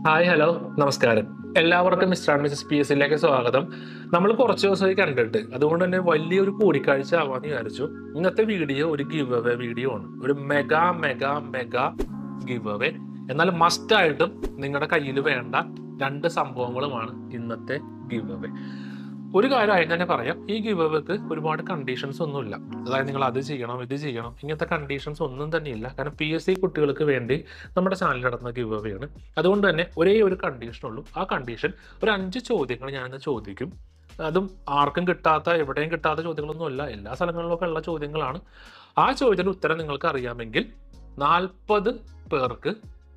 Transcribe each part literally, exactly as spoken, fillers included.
Hi hello നമസ്കാരം. എല്ലാവർക്കും mister and missus P S സിയിലേക്ക് സ്വാഗതം. നമ്മൾ കുറച്ച് ദിവസമായി കണ്ടിട്ട് അതുകൊണ്ട് തന്നെ വലിയൊരു കൂടിക്കാഴ്ച ആവാന്ന് വിചാരിച്ചു. ഇന്നത്തെ വീഡിയോ ഒരു ഗിവ് അവേ വീഡിയോ ആണ്. ഒരു mega mega mega giveaway. എന്നാൽ മസ്റ്റ് ആയിട്ടും നിങ്ങളുടെ കയ്യിൽ വേണ്ട രണ്ട് സംഭവങ്ങളുമാണ് ഇന്നത്തെ ഗിവ് അവേ. ഒരു കാര്യമായിട്ട് തന്നെ പറയാം, ഈ ഗിവ് അവേക്ക് ഒരുപാട് കണ്ടീഷൻസ് ഒന്നുമില്ല. അതായത് നിങ്ങൾ അത് ചെയ്യണം ഇത് ചെയ്യണം ഇങ്ങനത്തെ കണ്ടീഷൻസ് ഒന്നും തന്നെ ഇല്ല. കാരണം പി എസ് സി കുട്ടികൾക്ക് വേണ്ടി നമ്മുടെ ചാനലിൽ നടത്തുന്ന ഗിവ് അവേ ആണ്. അതുകൊണ്ട് തന്നെ ഒരേ ഒരു കണ്ടീഷൻ ഉള്ളൂ. ആ കണ്ടീഷൻ ഒരു അഞ്ച് ചോദ്യങ്ങൾ ഞാനിന്ന് ചോദിക്കും. അതും ആർക്കും കിട്ടാത്ത എവിടെയും കിട്ടാത്ത ചോദ്യങ്ങളൊന്നും അല്ല, എല്ലാ സ്ഥലങ്ങളിലൊക്കെ ഉള്ള ചോദ്യങ്ങളാണ്. ആ ചോദ്യത്തിന് ഉത്തരം നിങ്ങൾക്ക് അറിയാമെങ്കിൽ നാൽപ്പത് പേർക്ക്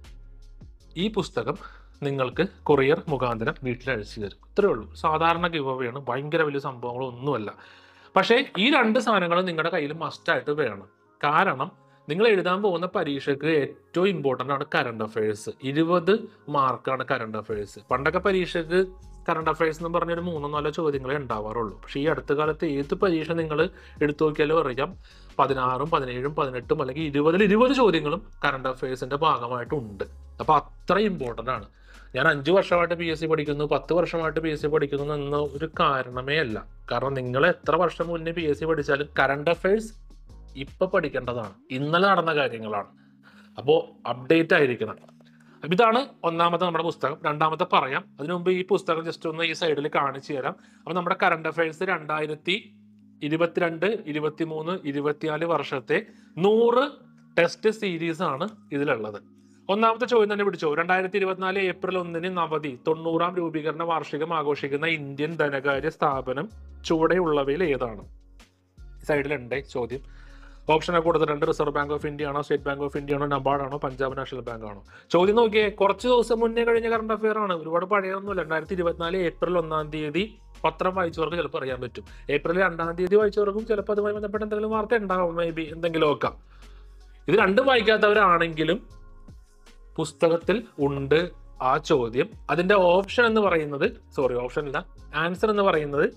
ഈ പുസ്തകം നിങ്ങൾക്ക് കൊറിയർ മുഖാന്തരം വീട്ടിൽ അയച്ചു തരും. ഇത്രയേ ഉള്ളൂ. സാധാരണ ഗിവ് അവേ ആണ്, ഭയങ്കര വലിയ സംഭവങ്ങളൊന്നുമല്ല. പക്ഷേ ഈ രണ്ട് സാധനങ്ങളും നിങ്ങളുടെ കയ്യിൽ മസ്റ്റായിട്ട് വേണം. കാരണം നിങ്ങൾ എഴുതാൻ പോകുന്ന പരീക്ഷയ്ക്ക് ഏറ്റവും ഇമ്പോർട്ടൻ്റ് ആണ് കറണ്ട് അഫയേഴ്സ്. ഇരുപത് മാർക്കാണ് കറണ്ട് അഫയേഴ്സ്. പണ്ടൊക്കെ പരീക്ഷയ്ക്ക് കറണ്ട് അഫയേഴ്സ് എന്ന് പറഞ്ഞൊരു മൂന്നോ നാലോ ചോദ്യങ്ങളെ ഉണ്ടാവാറുള്ളൂ. പക്ഷേ ഈ അടുത്ത കാലത്ത് ഏത് പരീക്ഷ നിങ്ങൾ എടുത്തു നോക്കിയാലും അറിയാം, പതിനാറും പതിനേഴും പതിനെട്ടും അല്ലെങ്കിൽ ഇരുപതിൽ ഇരുപത് ചോദ്യങ്ങളും കറണ്ട് അഫയേഴ്സിന്റെ ഭാഗമായിട്ടുണ്ട്. അപ്പൊ അത്ര ഇമ്പോർട്ടൻ്റ് ആണ്. ഞാൻ അഞ്ചു വർഷമായിട്ട് പി എസ് സി പഠിക്കുന്നു, പത്ത് വർഷമായിട്ട് പി എസ് സി പഠിക്കുന്നു എന്ന ഒരു കാരണമേ അല്ല. കാരണം നിങ്ങൾ എത്ര വർഷം മുന്നേ പി എസ് സി പഠിച്ചാലും കറണ്ട് അഫയേഴ്സ് ഇപ്പൊ പഠിക്കേണ്ടതാണ്, ഇന്നലെ നടന്ന കാര്യങ്ങളാണ്. അപ്പോൾ അപ്ഡേറ്റ് ആയിരിക്കണം. അപ്പൊ ഇതാണ് ഒന്നാമത്തെ നമ്മുടെ പുസ്തകം. രണ്ടാമത്തെ പറയാം. അതിനു മുമ്പ് ഈ പുസ്തകം ജസ്റ്റ് ഒന്ന് ഈ സൈഡിൽ കാണിച്ചു തരാം. അപ്പൊ നമ്മുടെ കറണ്ട് അഫയേഴ്സ് രണ്ടായിരത്തി ഇരുപത്തിരണ്ട് ഇരുപത്തി മൂന്ന് ഇരുപത്തിനാല് വർഷത്തെ നൂറ് ടെസ്റ്റ് സീരീസ് ആണ് ഇതിലുള്ളത്. ഒന്നാമത്തെ ചോദ്യം തന്നെ പിടിച്ചോ. രണ്ടായിരത്തി ഇരുപത്തിനാല് ഏപ്രിൽ ഒന്നിന് നവതി തൊണ്ണൂറാം രൂപീകരണ വാർഷികം ആഘോഷിക്കുന്ന ഇന്ത്യൻ ധനകാര്യ സ്ഥാപനം ചുവടെയുള്ളവയിൽ ഏതാണ്? സൈഡിലുണ്ട് ചോദ്യം. ഓപ്ഷനൊക്കെ കൊടുത്തിട്ടുണ്ട്. റിസർവ് ബാങ്ക് ഓഫ് ഇന്ത്യ ആണോ, സ്റ്റേറ്റ് ബാങ്ക് ഓഫ് ഇന്ത്യ ആണോ, നബാർഡ് ആണോ, പഞ്ചാബ് നാഷണൽ ബാങ്ക് ആണോ? ചോദ്യം നോക്കിയേ, കുറച്ച് ദിവസം മുന്നേ കഴിഞ്ഞ കറണ്ട് അഫയർ ആണ്, ഒരുപാട് പഴയൊന്നുമില്ല. രണ്ടായിരത്തി ഇരുപത്തിനാല് ഏപ്രിൽ ഒന്നാം തീയതി പത്രം വായിച്ചവർക്ക് ചിലപ്പോൾ അറിയാൻ പറ്റും. ഏപ്രിൽ രണ്ടാം തീയതി വായിച്ചവർക്കും ചിലപ്പോൾ അതുമായി ബന്ധപ്പെട്ട എന്തെങ്കിലും വാർത്ത ഉണ്ടാവും, മേ ബി എന്തെങ്കിലും ഒക്കെ. ഇത് രണ്ടും വായിക്കാത്തവരാണെങ്കിലും പുസ്തകത്തിൽ ഉണ്ട് ആ ചോദ്യം. അതിന്റെ ഓപ്ഷൻ എന്ന് പറയുന്നത്, സോറി ഓപ്ഷൻ ഇല്ല, ആൻസർ എന്ന് പറയുന്നത്,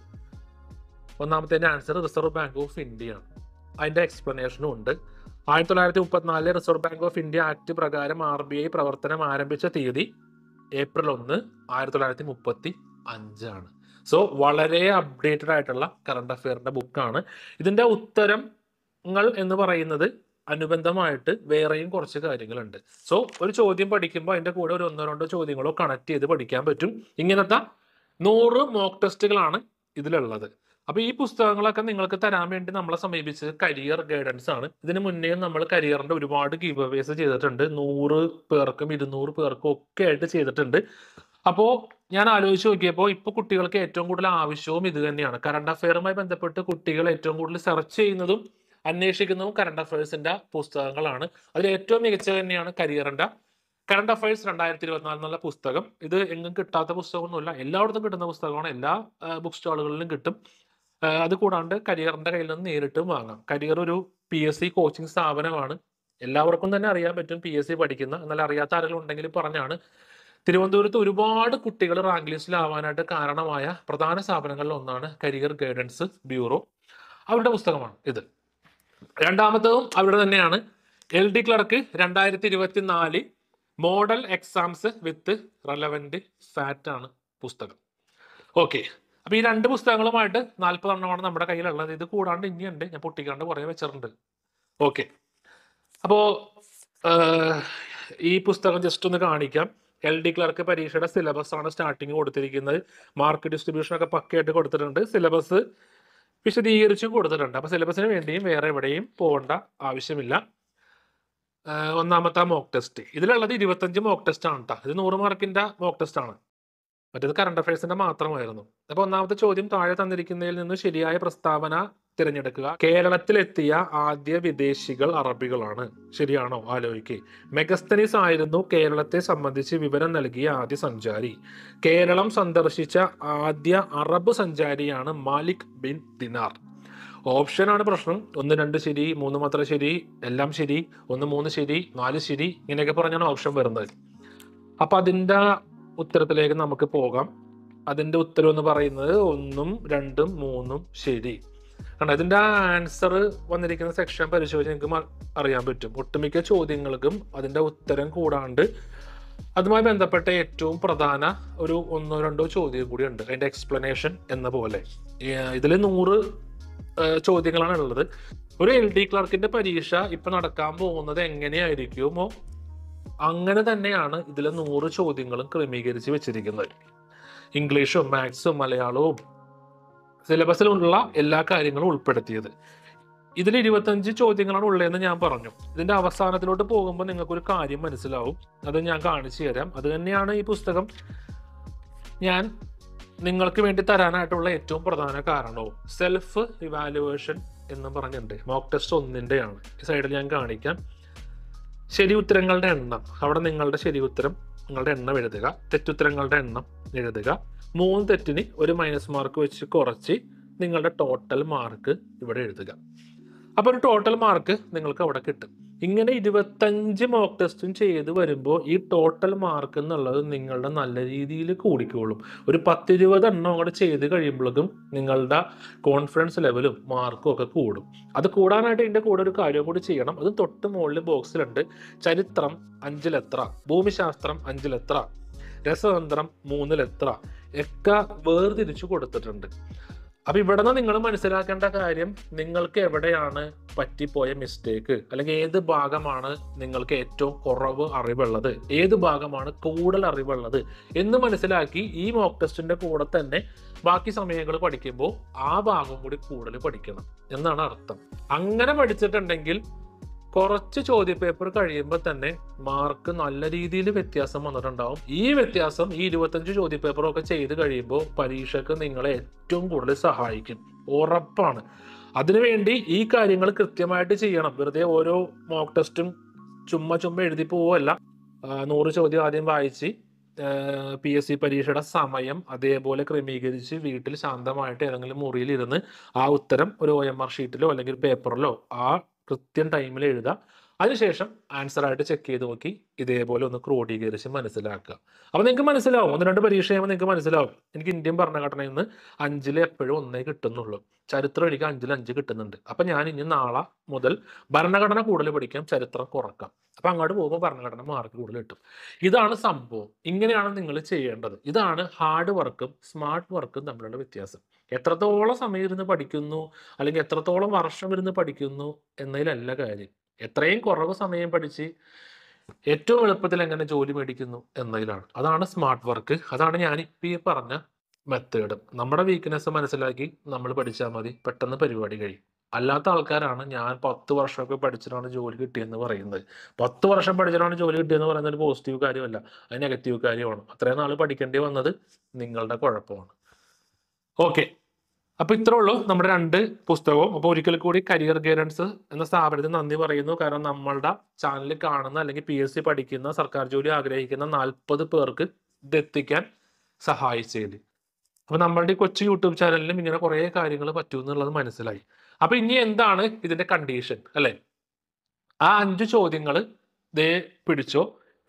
ഒന്നാമത്തെ answer Reserve Bank of India ആണ്. അതിന്റെ എക്സ്പ്ലനേഷനും ഉണ്ട്. ആയിരത്തി തൊള്ളായിരത്തി മുപ്പത്തിനാലിലെ Reserve Bank of India Act പ്രകാരം ആർ ബി ഐ പ്രവർത്തനം ആരംഭിച്ച തീയതി ഏപ്രിൽ ഒന്ന് ആയിരത്തി തൊള്ളായിരത്തി മുപ്പത്തി അഞ്ചാണ്. സോ വളരെ അപ്ഡേറ്റഡ് ആയിട്ടുള്ള കറണ്ട് അഫെയറിന്റെ ബുക്കാണ്. ഇതിന്റെ ഉത്തരങ്ങൾ എന്ന് പറയുന്നത് അനുബന്ധമായിട്ട് വേറെയും കുറച്ച് കാര്യങ്ങളുണ്ട്. സോ ഒരു ചോദ്യം പഠിക്കുമ്പോൾ അതിന്റെ കൂടെ ഒരു ഒന്നോ രണ്ടോ ചോദ്യങ്ങളോ കണക്ട് ചെയ്ത് പഠിക്കാൻ പറ്റും. ഇങ്ങനത്തെ നൂറ് മോക്ക് ടെസ്റ്റുകളാണ് ഇതിലുള്ളത്. അപ്പൊ ഈ പുസ്തകങ്ങളൊക്കെ നിങ്ങൾക്ക് തരാൻ വേണ്ടി നമ്മളെ സമീപിച്ചത് കരിയർ ഗൈഡൻസ് ആണ്. ഇതിന് മുന്നേ നമ്മൾ കരിയറിന്റെ ഒരുപാട് ഗിവ് അവേസ് ചെയ്തിട്ടുണ്ട്. നൂറ് പേർക്കും ഇരുന്നൂറ് പേർക്കും ഒക്കെ ആയിട്ട് ചെയ്തിട്ടുണ്ട്. അപ്പോ ഞാൻ ആലോചിച്ച് നോക്കിയപ്പോൾ ഇപ്പൊ കുട്ടികൾക്ക് ഏറ്റവും കൂടുതൽ ആവശ്യവും ഇത് തന്നെയാണ്. കറണ്ട് അഫെയറുമായി ബന്ധപ്പെട്ട് കുട്ടികൾ ഏറ്റവും കൂടുതൽ സെർച്ച് ചെയ്യുന്നതും അന്വേഷിക്കുന്നതും കറണ്ട് അഫയേഴ്സിന്റെ പുസ്തകങ്ങളാണ്. അതിൽ ഏറ്റവും മികച്ച തന്നെയാണ് കരിയറിന്റെ കറണ്ട് അഫയേഴ്സ് രണ്ടായിരത്തി ഇരുപത്തിനാല് എന്നുള്ള പുസ്തകം. ഇത് എങ്ങും കിട്ടാത്ത പുസ്തകമൊന്നുമില്ല, എല്ലായിടത്തും കിട്ടുന്ന പുസ്തകമാണ്. എല്ലാ ബുക്ക് സ്റ്റാളുകളിലും കിട്ടും. അത് കൂടാണ്ട് കരിയറിന്റെ കയ്യിൽ നിന്ന് നേരിട്ടും വാങ്ങാം. കരിയർ ഒരു പി എസ് സി കോച്ചിങ് സ്ഥാപനമാണ്. എല്ലാവർക്കും തന്നെ അറിയാൻ പറ്റും പി എസ് സി പഠിക്കുന്ന. എന്നാൽ അറിയാത്ത ആരെങ്കിലും ഉണ്ടെങ്കിൽ പറഞ്ഞാണ്, തിരുവനന്തപുരത്ത് ഒരുപാട് കുട്ടികൾ റാങ്ക് ലിസ്റ്റിലാവാനായിട്ട് കാരണമായ പ്രധാന സ്ഥാപനങ്ങളിൽ ഒന്നാണ് കരിയർ ഗൈഡൻസ് ബ്യൂറോ. അവരുടെ പുസ്തകമാണ് ഇത്. രണ്ടാമത്തതും അവിടെ തന്നെയാണ്. എൽ ഡി ക്ലർക്ക് രണ്ടായിരത്തി ഇരുപത്തിനാല് model exams with relevant fat ആണ് പുസ്തകം. ഓക്കെ, അപ്പൊ ഈ രണ്ട് പുസ്തകങ്ങളുമായിട്ട് നാൽപ്പതെണ്ണമാണ് നമ്മുടെ കയ്യിലുള്ളത്. ഇത് കൂടാണ്ട് ഇനിയുണ്ട്, ഞാൻ പൊട്ടിക്കാണ്ട് കുറേ വെച്ചിട്ടുണ്ട്. ഓക്കെ, അപ്പോ ഈ പുസ്തകം ജസ്റ്റ് ഒന്ന് കാണിക്കാം. എൽ ഡി ക്ലർക്ക് പരീക്ഷയുടെ സിലബസ് ആണ് സ്റ്റാർട്ടിങ് കൊടുത്തിരിക്കുന്നത്. മാർക്ക് ഡിസ്ട്രിബ്യൂഷൻ ഒക്കെ പക്കയായിട്ട് കൊടുത്തിട്ടുണ്ട്. സിലബസ് വിശദീകരിച്ചും കൊടുത്തിട്ടുണ്ട്. അപ്പൊ സിലബസിന് വേണ്ടിയും വേറെ എവിടെയും പോകേണ്ട ആവശ്യമില്ല. ഒന്നാമത്തെ മോക്ക് ടെസ്റ്റ് ഇതിലുള്ളത് ഇരുപത്തഞ്ച് മോക്ക് ടെസ്റ്റ് ആണ് കേട്ടോ. ഇത് നൂറ് മാർക്കിന്റെ മോക്ക് ടെസ്റ്റ് ആണ്. മറ്റേത് കറണ്ട് അഫയേഴ്സിന്റെ മാത്രമായിരുന്നു. അപ്പൊ ഒന്നാമത്തെ ചോദ്യം, താഴെ തന്നിരിക്കുന്നതിൽ നിന്ന് ശരിയായ പ്രസ്താവന തിരഞ്ഞെടുക്കുക. കേരളത്തിലെത്തിയ ആദ്യ വിദേശികൾ അറബികളാണ്. ശരിയാണോ? ആലോചിക്കേ. മെഗസ്തനിസ് ആയിരുന്നു കേരളത്തെ സംബന്ധിച്ച് വിവരം നൽകിയ ആദ്യ സഞ്ചാരി. കേരളം സന്ദർശിച്ച ആദ്യ അറബ് സഞ്ചാരിയാണ് മാലിക് ബിൻ ദിനാർ. ഓപ്ഷനാണ് പ്രശ്നം. ഒന്ന് രണ്ട് ശരി, മൂന്ന് മാത്രം ശരി, എല്ലാം ശരി, ഒന്ന് മൂന്ന് ശരി, നാല് ശരി, ഇങ്ങനെയൊക്കെ പറഞ്ഞാണ് ഓപ്ഷൻ വരുന്നത്. അപ്പൊ അതിന്റെ ഉത്തരത്തിലേക്ക് നമുക്ക് പോകാം. അതിന്റെ ഉത്തരം എന്ന് പറയുന്നത് ഒന്നും രണ്ടും മൂന്നും ശരി. കാരണം ഇതിന്റെ ആൻസർ വന്നിരിക്കുന്ന സെക്ഷൻ പരിശോധിച്ച് നിങ്ങൾക്ക് അറിയാൻ പറ്റും. ഒട്ടുമിക്ക ചോദ്യങ്ങൾക്കും അതിന്റെ ഉത്തരം കൂടാണ്ട് അതുമായി ബന്ധപ്പെട്ട ഏറ്റവും പ്രധാന ഒരു ഒന്നോ രണ്ടോ ചോദ്യം കൂടി ഉണ്ട്, അതിന്റെ എക്സ്പ്ലനേഷൻ എന്ന പോലെ. ഇതിൽ നൂറ് ചോദ്യങ്ങളാണ് ഉള്ളത്. ഒരു എൽ ഡി ക്ലർക്കിന്റെ പരീക്ഷ ഇപ്പൊ നടക്കാൻ പോകുന്നത് എങ്ങനെയായിരിക്കുമോ അങ്ങനെ തന്നെയാണ് ഇതിലെ നൂറ് ചോദ്യങ്ങളും ക്രമീകരിച്ച് വെച്ചിരിക്കുന്നത്. ഇംഗ്ലീഷും മാത്സും മലയാളവും സിലബസിലുള്ള എല്ലാ കാര്യങ്ങളും ഉൾപ്പെടുത്തിയത്. ഇതിൽ ഇരുപത്തഞ്ച് ചോദ്യങ്ങളാണ് ഉള്ളതെന്ന് ഞാൻ പറഞ്ഞു. ഇതിന്റെ അവസാനത്തിലോട്ട് പോകുമ്പോൾ നിങ്ങൾക്കൊരു കാര്യം മനസ്സിലാവും, അത് ഞാൻ കാണിച്ചു തരാം. അത് തന്നെയാണ് ഈ പുസ്തകം ഞാൻ നിങ്ങൾക്ക് വേണ്ടി തരാനായിട്ടുള്ള ഏറ്റവും പ്രധാന കാരണവും. സെൽഫ് ഇവാലുവേഷൻ എന്ന് പറഞ്ഞിട്ടുണ്ട്, മോക്ക് ടെസ്റ്റ് ഒന്നിൻ്റെയാണ്. ഈ സൈഡിൽ ഞാൻ കാണിക്കാം. ശരി ഉത്തരങ്ങളുടെ എണ്ണം, അവിടെ നിങ്ങളുടെ ശരി ഉത്തരം നിങ്ങളുടെ എണ്ണം എഴുതുക, തെറ്റുത്തരങ്ങളുടെ എണ്ണം എഴുതുക. മൂന്ന് തെറ്റിന് ഒരു മൈനസ് മാർക്ക് വെച്ച് കുറച്ച് നിങ്ങളുടെ ടോട്ടൽ മാർക്ക് ഇവിടെ എഴുതുക. അപ്പോൾ ഒരു ടോട്ടൽ മാർക്ക് നിങ്ങൾക്ക് അവിടെ കിട്ടും. ഇങ്ങനെ ഇരുപത്തഞ്ച് മോക്ക് ടെസ്റ്റും ചെയ്ത് വരുമ്പോൾ ഈ ടോട്ടൽ മാർക്ക് എന്നുള്ളത് നിങ്ങളുടെ നല്ല രീതിയിൽ കൂടിക്കോളും. ഒരു പത്തിരുപത് എണ്ണം കൂടെ ചെയ്ത് കഴിയുമ്പോഴേക്കും നിങ്ങളുടെ കോൺഫിഡൻസ് ലെവലും മാർക്കും ഒക്കെ കൂടും. അത് കൂടാനായിട്ട് ഇതിൻ്റെ കൂടെ ഒരു കാര്യം കൂടി ചെയ്യണം. അത് തൊട്ട് മുകളിൽ ബോക്സിലുണ്ട്. ചരിത്രം അഞ്ചിലെത്ര, ഭൂമിശാസ്ത്രം അഞ്ചിലെത്ര, രസതന്ത്രം മൂന്നിലെത്ര ഒക്കെ വേർതിരിച്ചു കൊടുത്തിട്ടുണ്ട്. അപ്പൊ ഇവിടെ നിന്ന് നിങ്ങൾ മനസ്സിലാക്കേണ്ട കാര്യം, നിങ്ങൾക്ക് എവിടെയാണ് പറ്റിപ്പോയ മിസ്റ്റേക്ക്, അല്ലെങ്കിൽ ഏത് ഭാഗമാണ് നിങ്ങൾക്ക് ഏറ്റവും കുറവ് അറിവുള്ളത്, ഏത് ഭാഗമാണ് കൂടുതൽ അറിവുള്ളത് എന്ന് മനസ്സിലാക്കി ഈ മോക്ക് ടെസ്റ്റിന്റെ കൂടെ തന്നെ ബാക്കി സമയങ്ങൾ പഠിക്കുമ്പോൾ ആ ഭാഗം കൂടി കൂടുതൽ പഠിക്കണം എന്നാണ് അർത്ഥം. അങ്ങനെ പഠിച്ചിട്ടുണ്ടെങ്കിൽ കുറച്ച് ചോദ്യപേപ്പർ കഴിയുമ്പോൾ തന്നെ മാർക്ക് നല്ല രീതിയിൽ വ്യത്യാസം വന്നിട്ടുണ്ടാവും. ഈ വ്യത്യാസം ഈ ഇരുപത്തഞ്ച് ചോദ്യപേപ്പറൊക്കെ ചെയ്ത് കഴിയുമ്പോൾ പരീക്ഷയ്ക്ക് നിങ്ങളെ ഏറ്റവും കൂടുതൽ സഹായിക്കും, ഉറപ്പാണ്. അതിനുവേണ്ടി ഈ കാര്യങ്ങൾ കൃത്യമായിട്ട് ചെയ്യണം. വെറുതെ ഓരോ മോക്ക് ടെസ്റ്റും ചുമ്മാ ചുമ്മാ എഴുതി പോവല്ല. നൂറ് ചോദ്യം ആദ്യം വായിച്ച് പി എസ് സി പരീക്ഷയുടെ സമയം അതേപോലെ ക്രമീകരിച്ച് വീട്ടിൽ ശാന്തമായിട്ട് ഏതെങ്കിലും മുറിയിൽ ഇരുന്ന് ആ ഉത്തരം ഒരു ഒ എം ആർ ഷീറ്റിലോ അല്ലെങ്കിൽ പേപ്പറിലോ ആ കൃത്യം ടൈമിൽ എഴുതുക. അതിനുശേഷം ആൻസർ ആയിട്ട് ചെക്ക് ചെയ്ത് നോക്കി ഇതേപോലെ ഒന്ന് ക്രോഡീകരിച്ച് മനസ്സിലാക്കുക. അപ്പോൾ നിങ്ങൾക്ക് മനസ്സിലാവും, ഒന്ന് രണ്ട് പരീക്ഷ ചെയ്യുമ്പോൾ നിങ്ങൾക്ക് മനസ്സിലാവും. എനിക്ക് ഇന്ത്യൻ ഭരണഘടനയിൽ നിന്ന് അഞ്ചിൽ എപ്പോഴും ഒന്നേ കിട്ടുന്നുള്ളൂ, ചരിത്രം എനിക്ക് അഞ്ചിൽ അഞ്ച് കിട്ടുന്നുണ്ട്. അപ്പം ഞാൻ ഇനി നാളെ മുതൽ ഭരണഘടന കൂടുതൽ പഠിക്കാം, ചരിത്രം കുറക്കാം. അപ്പം അങ്ങോട്ട് പോകുമ്പോൾ ഭരണഘടന മാർക്ക് കൂടുതൽ കിട്ടും. ഇതാണ് സംഭവം. ഇങ്ങനെയാണ് നിങ്ങൾ ചെയ്യേണ്ടത്. ഇതാണ് ഹാർഡ് വർക്കും സ്മാർട്ട് വർക്കും തമ്മിലുള്ള വ്യത്യാസം. എത്രത്തോളം സമയം ഇരുന്ന് പഠിക്കുന്നു അല്ലെങ്കിൽ എത്രത്തോളം വർഷം ഇരുന്ന് പഠിക്കുന്നു എന്നതിലല്ല കാര്യം, എത്രയും കുറവ് സമയം പഠിച്ച് ഏറ്റവും എളുപ്പത്തിൽ എങ്ങനെ ജോലി മേടിക്കുന്നു എന്നതിലാണ്. അതാണ് സ്മാർട്ട് വർക്ക്. അതാണ് ഞാനിപ്പോൾ ഈ പറഞ്ഞ മെത്തേഡ്. നമ്മുടെ വീക്ക്നെസ് മനസ്സിലാക്കി നമ്മൾ പഠിച്ചാൽ മതി, പെട്ടെന്ന് പരിപാടി കഴിയും. അല്ലാത്ത ആൾക്കാരാണ് ഞാൻ പത്ത് വർഷമൊക്കെ പഠിച്ചിട്ടാണ് ജോലി കിട്ടിയെന്ന് പറയുന്നത്. പത്ത് വർഷം പഠിച്ചിട്ടാണ് ജോലി കിട്ടിയെന്ന് പറയുന്നത് ഒരു പോസിറ്റീവ് കാര്യമല്ല, അത് നെഗറ്റീവ് കാര്യമാണ്. അത്രയും നാൾ പഠിക്കേണ്ടി വന്നത് നിങ്ങളുടെ കുഴപ്പമാണ്. ഓക്കെ, അപ്പൊ ഇത്രേ ഉള്ളൂ നമ്മുടെ രണ്ട് പുസ്തകവും. അപ്പോൾ ഒരിക്കൽ കൂടി കരിയർ ഗൈഡൻസ് എന്ന സ്ഥാപനത്തിന് നന്ദി പറയുന്നു. കാരണം നമ്മളുടെ ചാനലിൽ കാണുന്ന അല്ലെങ്കിൽ പി എസ് സി പഠിക്കുന്ന സർക്കാർ ജോലി ആഗ്രഹിക്കുന്ന നാൽപ്പത് പേർക്ക് ഇതെത്തിക്കാൻ സഹായിച്ചതിൽ. അപ്പൊ നമ്മളുടെ കൊച്ചു യൂട്യൂബ് ചാനലിലും ഇങ്ങനെ കുറേ കാര്യങ്ങൾ പറ്റും എന്നുള്ളത് മനസ്സിലായി. അപ്പൊ ഇനി എന്താണ് ഇതിന്റെ കണ്ടീഷൻ അല്ലെ? ആ അഞ്ച് ചോദ്യങ്ങൾ ദേ പിടിച്ചോ.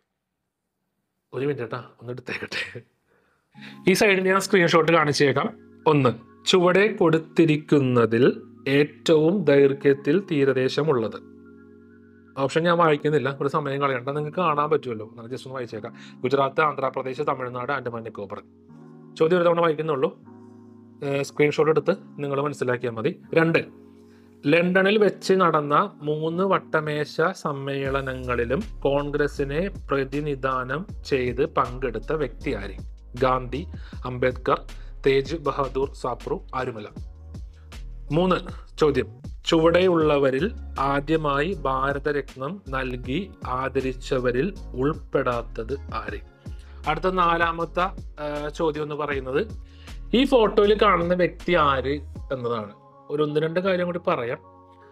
ഒരു മിനിറ്റ് കേട്ടാ, ഒന്ന് എടുത്തേക്കട്ടെ. ഈ സൈഡിൽ ഞാൻ സ്ക്രീൻഷോട്ട് കാണിച്ചേക്കാം. ഒന്ന്, ചുവടെ കൊടുത്തിരിക്കുന്നതിൽ ഏറ്റവും ദൈർഘ്യത്തിൽ തീരദേശമുള്ളത്. ഓപ്ഷൻ ഞാൻ വായിക്കുന്നില്ല, ഒരു സമയം കളയണ്ട, നിങ്ങൾക്ക് കാണാൻ പറ്റുമല്ലോ, ജസ്റ്റ് ഒന്ന് വായിച്ചേക്കാം. ഗുജറാത്ത്, ആന്ധ്രാപ്രദേശ്, തമിഴ്നാട്, ആൻഡമാൻ നിക്കോബർ. ചോദ്യം ഒരു തവണ വായിക്കുന്നുള്ളൂ, സ്ക്രീൻഷോട്ട് എടുത്ത് നിങ്ങൾ മനസ്സിലാക്കിയാൽ മതി. രണ്ട്, ലണ്ടനിൽ വെച്ച് നടന്ന മൂന്ന് വട്ടമേശ സമ്മേളനങ്ങളിലും കോൺഗ്രസിനെ പ്രതിനിധാനം ചെയ്ത് പങ്കെടുത്ത വ്യക്തി ആര്? ഗാന്ധി, അംബേദ്കർ, തേജ് ബഹാദൂർ സാപ്രു, ആരുമല്ല. മൂന്ന് ചോദ്യം, ചുവടെയുള്ളവരിൽ ആദ്യമായി ഭാരതരത്നം നൽകി ആദരിച്ചവരിൽ ഉൾപ്പെടാത്തത് ആര്? അടുത്ത നാലാമത്തെ ചോദ്യം എന്ന് പറയുന്നത് ഈ ഫോട്ടോയിൽ കാണുന്ന വ്യക്തി ആര് എന്നതാണ്. ഒരു ഒന്ന് രണ്ട് കാര്യം കൂടി പറയാം.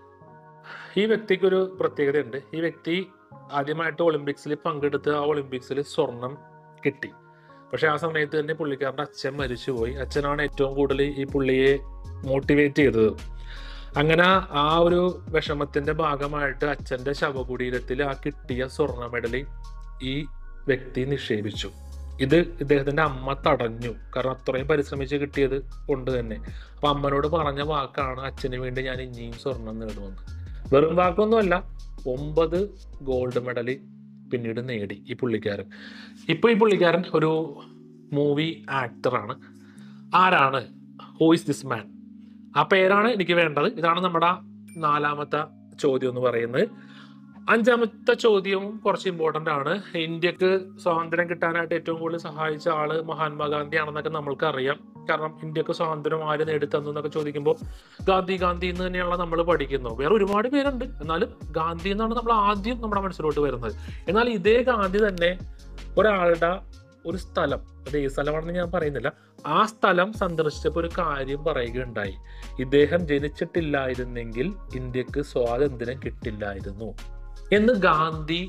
ഈ വ്യക്തിക്കൊരു പ്രത്യേകതയുണ്ട്. ഈ വ്യക്തി ആദ്യമായിട്ട് ഒളിമ്പിക്സിൽ പങ്കെടുത്ത് ആ ഒളിമ്പിക്സിൽ സ്വർണം കിട്ടി. പക്ഷെ ആ സമയത്ത് തന്നെ പുള്ളിക്കാരൻ്റെ അച്ഛൻ മരിച്ചുപോയി. അച്ഛനാണ് ഏറ്റവും കൂടുതൽ ഈ പുള്ളിയെ മോട്ടിവേറ്റ് ചെയ്തത്. അങ്ങനെ ആ ഒരു വിഷമത്തിന്റെ ഭാഗമായിട്ട് അച്ഛൻ്റെ ശവകുടീരത്തിൽ ആ കിട്ടിയ സ്വർണ്ണ മെഡലി ഈ വ്യക്തി നിക്ഷേപിച്ചു. ഇത് ഇദ്ദേഹത്തിന്റെ അമ്മ തടഞ്ഞു, കാരണം അത്രയും പരിശ്രമിച്ച് കിട്ടിയത് കൊണ്ട് തന്നെ. അപ്പൊ അമ്മനോട് പറഞ്ഞ വാക്കാണ്, അച്ഛന് വേണ്ടി ഞാൻ ഇനിയും സ്വർണം നേടുമെന്ന്. വെറും വാക്കൊന്നുമല്ല, ഒമ്പത് ഗോൾഡ് മെഡൽ പിന്നീട് നേടി ഈ പുള്ളിക്കാരൻ. ഇപ്പോൾ ഈ പുള്ളിക്കാരൻ ഒരു മൂവി ആക്ടറാണ്. ആരാണ്? Who is this man? ആ പേരാണ് എനിക്ക് വേണ്ടത്. ഇതാണ് നമ്മുടെ നാലാമത്തെ ചോദ്യം എന്ന് പറയുന്നത്. അഞ്ചാമത്തെ ചോദ്യവും കുറച്ച് ഇമ്പോർട്ടൻ്റ് ആണ്. ഇന്ത്യക്ക് സ്വാതന്ത്ര്യം കിട്ടാനായിട്ട് ഏറ്റവും കൂടുതൽ സഹായിച്ച ആള് മഹാത്മാഗാന്ധി ആണെന്നൊക്കെ നമ്മൾക്ക് അറിയാം. കാരണം ഇന്ത്യക്ക് സ്വാതന്ത്ര്യം ആര് നേടിത്തന്നു എന്നൊക്കെ ചോദിക്കുമ്പോൾ ഗാന്ധി ഗാന്ധി എന്ന് തന്നെയാണ് നമ്മൾ പഠിക്കുന്നത്. വേറെ ഒരുപാട് പേരുണ്ട്, എന്നാലും ഗാന്ധി എന്നാണ് നമ്മൾ ആദ്യം നമ്മുടെ മനസ്സിലോട്ട് വരുന്നത്. എന്നാൽ ഇതേ ഗാന്ധി തന്നെ ഒരാളുടെ ഒരു സ്ഥലം, അത് ഏത് സ്ഥലമാണെന്ന് ഞാൻ പറയുന്നില്ല, ആ സ്ഥലം സന്ദർശിച്ചപ്പോൾ ഒരു കാര്യം പറയുകയുണ്ടായി. ഇദ്ദേഹം ജനിച്ചിട്ടില്ലായിരുന്നെങ്കിൽ ഇന്ത്യക്ക് സ്വാതന്ത്ര്യം കിട്ടില്ലായിരുന്നു എന്ന് ഗാന്ധി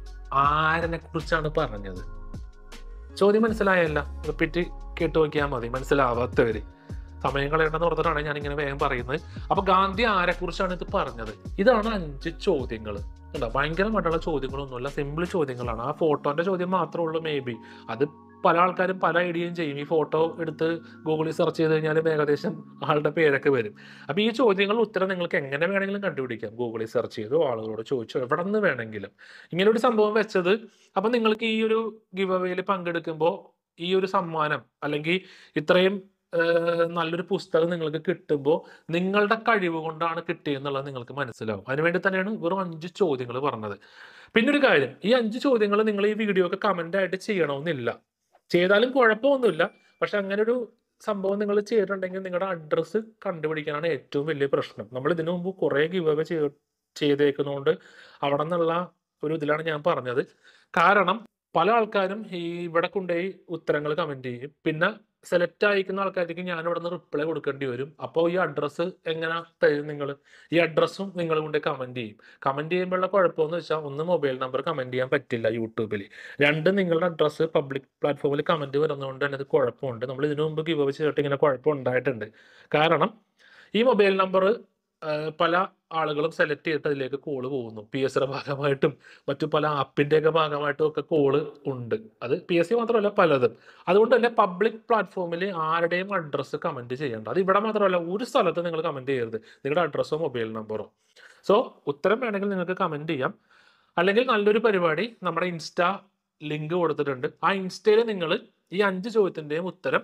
ആരനെ കുറിച്ചാണ് പറഞ്ഞത്? ചോദ്യം മനസ്സിലായല്ല? റിപ്പീറ്റ് കേട്ട് നോക്കിയാൽ മതി മനസ്സിലാവാത്തവര്. സമയം കളയണമെന്ന് ഓർത്തിട്ടാണ് ഞാൻ ഇങ്ങനെ വേഗം പറയുന്നത്. അപ്പൊ ഗാന്ധി ആരെ കുറിച്ചാണ് ഇത് പറഞ്ഞത്? ഇതാണ് അഞ്ച് ചോദ്യങ്ങൾ. ഉണ്ടോ? ഭയങ്കരമായിട്ടുള്ള ചോദ്യങ്ങളൊന്നുമില്ല, സിമ്പിൾ ചോദ്യങ്ങളാണ്. ആ ഫോട്ടോന്റെ ചോദ്യം മാത്രമേ ഉള്ളൂ മേ ബി. അത് പല ആൾക്കാരും പല ഐഡിയയും ചെയ്യും. ഈ ഫോട്ടോ എടുത്ത് ഗൂഗിളിൽ സെർച്ച് ചെയ്ത് കഴിഞ്ഞാലും ഏകദേശം ആളുടെ പേരൊക്കെ വരും. അപ്പൊ ഈ ചോദ്യങ്ങൾ ഉത്തരം നിങ്ങൾക്ക് എങ്ങനെ വേണമെങ്കിലും കണ്ടുപിടിക്കാം. ഗൂഗിളിൽ സെർച്ച് ചെയ്തോ ആളുകളോട് ചോദിച്ചോ എവിടെ നിന്ന് വേണമെങ്കിലും. ഇങ്ങനെ ഒരു സംഭവം വെച്ചത് അപ്പൊ നിങ്ങൾക്ക് ഈ ഒരു ഗിവ് അവേയിൽ പങ്കെടുക്കുമ്പോൾ ഈ ഒരു സമ്മാനം അല്ലെങ്കിൽ ഇത്രയും നല്ലൊരു പുസ്തകം നിങ്ങൾക്ക് കിട്ടുമ്പോൾ നിങ്ങളുടെ കഴിവ് കൊണ്ടാണ് കിട്ടിയെന്നുള്ളത് നിങ്ങൾക്ക് മനസ്സിലാവും. അതിനുവേണ്ടി തന്നെയാണ് വെറും അഞ്ച് ചോദ്യങ്ങൾ പറഞ്ഞത്. പിന്നെ ഒരു കാര്യം, ഈ അഞ്ച് ചോദ്യങ്ങൾ നിങ്ങൾ ഈ വീഡിയോ ഒക്കെ കമന്റ് ആയിട്ട് ചെയ്യണമെന്നില്ല. ചെയ്താലും കുഴപ്പമൊന്നുമില്ല. പക്ഷെ അങ്ങനെ ഒരു സംഭവം നിങ്ങൾ ചെയ്തിട്ടുണ്ടെങ്കിൽ നിങ്ങളുടെ അഡ്രസ്സ് കണ്ടുപിടിക്കാനാണ് ഏറ്റവും വലിയ പ്രശ്നം. നമ്മൾ ഇതിനു മുമ്പ് കുറെ ഗിവ് അവേ ചെയ്തേക്കുന്നതുകൊണ്ട് അവിടെ നിന്നുള്ള ഒരു ഇതിലാണ് ഞാൻ പറഞ്ഞത്. കാരണം പല ആൾക്കാരും ഈ ഇവിടെ കൊണ്ടുപോയി ഉത്തരങ്ങൾ കമന്റ് ചെയ്യും. പിന്നെ സെലക്ട് അയക്കുന്ന ആൾക്കാർക്ക് ഞാൻ ഇവിടെ നിന്ന് റിപ്ലൈ കൊടുക്കേണ്ടി വരും. അപ്പോൾ ഈ അഡ്രസ്സ് എങ്ങനെ തരും നിങ്ങൾ? ഈ അഡ്രസ്സും നിങ്ങൾ കൊണ്ട് കമന്റ് ചെയ്യും. കമന്റ് ചെയ്യുമ്പോഴുള്ള കുഴപ്പമെന്ന് വെച്ചാൽ ഒന്ന് മൊബൈൽ നമ്പർ കമന്റ് ചെയ്യാൻ പറ്റില്ല യൂട്യൂബിൽ. രണ്ട് നിങ്ങളുടെ അഡ്രസ്സ് പബ്ലിക് പ്ലാറ്റ്ഫോമിൽ കമന്റ് വരുന്നതുകൊണ്ട് തന്നെ ഇത് കുഴപ്പമുണ്ട്. നമ്മൾ ഇതിനു മുമ്പ് ഗിവ് അവേ ചെയ്തിട്ട് ഇങ്ങനെ കുഴപ്പം ഉണ്ടായിട്ടുണ്ട്. കാരണം ഈ മൊബൈൽ നമ്പർ പല ആളുകളും സെലക്ട് ചെയ്തിട്ട് അതിലേക്ക് കോള് പോകുന്നു. പി എസ് സിയുടെ ഭാഗമായിട്ടും മറ്റു പല ആപ്പിൻ്റെയൊക്കെ ഭാഗമായിട്ടും ഒക്കെ കോള് ഉണ്ട്. അത് പി എസ് സി മാത്രമല്ല പലതും. അതുകൊണ്ട് തന്നെ പബ്ലിക് പ്ലാറ്റ്ഫോമിൽ ആരുടെയും അഡ്രസ്സ് കമന്റ് ചെയ്യേണ്ട. അത് ഇവിടെ മാത്രമല്ല, ഒരു സ്ഥലത്ത് നിങ്ങൾ കമന്റ് ചെയ്യരുത് നിങ്ങളുടെ അഡ്രസ്സോ മൊബൈൽ നമ്പറോ. സോ ഉത്തരം വേണമെങ്കിൽ നിങ്ങൾക്ക് കമന്റ് ചെയ്യാം. അല്ലെങ്കിൽ നല്ലൊരു പരിപാടി, നമ്മുടെ ഇൻസ്റ്റാ ലിങ്ക് കൊടുത്തിട്ടുണ്ട്. ആ ഇൻസ്റ്റയിൽ നിങ്ങൾ ഈ അഞ്ച് ചോദ്യത്തിൻ്റെയും ഉത്തരം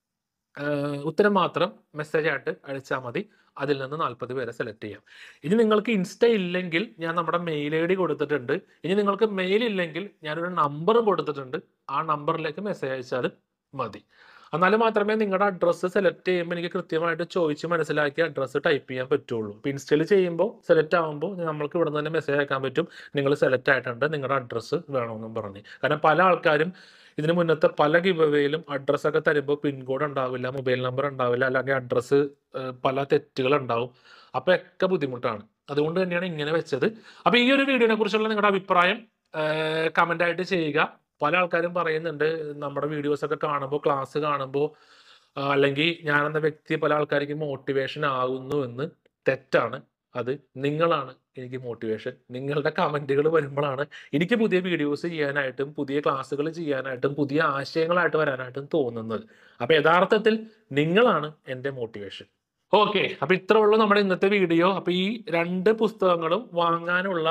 ഉത്തരം മാത്രം മെസ്സേജ് ആയിട്ട് അയച്ചാൽ മതി. അതിൽ നിന്ന് നാൽപ്പത് പേരെ സെലക്ട് ചെയ്യാം. ഇനി നിങ്ങൾക്ക് ഇൻസ്റ്റ ഇല്ലെങ്കിൽ ഞാൻ നമ്മുടെ മെയിൽ ഐ ഡി കൊടുത്തിട്ടുണ്ട്. ഇനി നിങ്ങൾക്ക് മെയിൽ ഇല്ലെങ്കിൽ ഞാനൊരു നമ്പറും കൊടുത്തിട്ടുണ്ട്. ആ നമ്പറിലേക്ക് മെസ്സേജ് അയച്ചാൽ മതി. എന്നാലും മാത്രമേ നിങ്ങളുടെ അഡ്രസ്സ് സെലക്ട് ചെയ്യുമ്പോൾ എനിക്ക് കൃത്യമായിട്ട് ചോദിച്ച് മനസ്സിലാക്കി അഡ്രസ്സ് ടൈപ്പ് ചെയ്യാൻ പറ്റുള്ളൂ. ഇപ്പോൾ ഇൻസ്റ്റയിൽ ചെയ്യുമ്പോൾ സെലക്ട് ആകുമ്പോൾ നമ്മൾക്ക് ഇവിടെ നിന്ന് തന്നെ മെസ്സേജ് അയക്കാൻ പറ്റും, നിങ്ങൾ സെലക്ട് ആയിട്ടുണ്ട്, നിങ്ങളുടെ അഡ്രസ്സ് വേണമെന്നും പറഞ്ഞ്. കാരണം പല ആൾക്കാരും ഇതിന് മുന്നത്തെ പല ഗിവ് അവേയിലും അഡ്രസ്സൊക്കെ തരുമ്പോൾ പിൻകോഡ് ഉണ്ടാവില്ല, മൊബൈൽ നമ്പർ ഉണ്ടാവില്ല, അല്ലെങ്കിൽ അഡ്രസ്സ് പല തെറ്റുകൾ ഉണ്ടാവും. അപ്പോൾ ഒക്കെ ബുദ്ധിമുട്ടാണ്. അതുകൊണ്ട് തന്നെയാണ് ഇങ്ങനെ വെച്ചത്. അപ്പോൾ ഈ ഒരു വീഡിയോനെ കുറിച്ചുള്ള നിങ്ങളുടെ അഭിപ്രായം കമൻ്റ് ആയിട്ട് ചെയ്യുക. പല ആൾക്കാരും പറയുന്നുണ്ട് നമ്മുടെ വീഡിയോസൊക്കെ കാണുമ്പോൾ, ക്ലാസ് കാണുമ്പോൾ അല്ലെങ്കിൽ ഞാനെന്ന വ്യക്തി പല ആൾക്കാർക്ക് മോട്ടിവേഷൻ ആകുന്നു എന്ന്. തെറ്റാണ്. അത് നിങ്ങളാണ് എനിക്ക് മോട്ടിവേഷൻ. നിങ്ങളുടെ കമൻറ്റുകൾ വരുമ്പോഴാണ് എനിക്ക് പുതിയ വീഡിയോസ് ചെയ്യാനായിട്ടും പുതിയ ക്ലാസ്സുകൾ ചെയ്യാനായിട്ടും പുതിയ ആശയങ്ങളായിട്ട് വരാനായിട്ടും തോന്നുന്നത്. അപ്പോൾ യഥാർത്ഥത്തിൽ നിങ്ങളാണ് എൻ്റെ മോട്ടിവേഷൻ. ഓക്കെ, അപ്പോൾ ഇത്ര ഉള്ളൂ നമ്മുടെ ഇന്നത്തെ വീഡിയോ. അപ്പോൾ ഈ രണ്ട് പുസ്തകങ്ങളും വാങ്ങാനുള്ള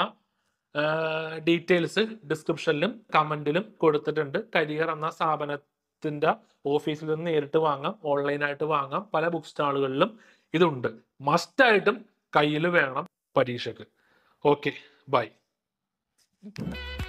ഡീറ്റെയിൽസ് ഡിസ്ക്രിപ്ഷനിലും കമൻറ്റിലും കൊടുത്തിട്ടുണ്ട്. കരിയർ എന്ന സ്ഥാപനത്തിൻ്റെ ഓഫീസിൽ നിന്ന് നേരിട്ട് വാങ്ങാം, ഓൺലൈനായിട്ട് വാങ്ങാം, പല ബുക്ക് സ്റ്റാളുകളിലും ഇതുണ്ട്. മസ്റ്റായിട്ടും കയ്യിൽ വേണം പരീക്ഷയ്ക്ക്. Okay, by.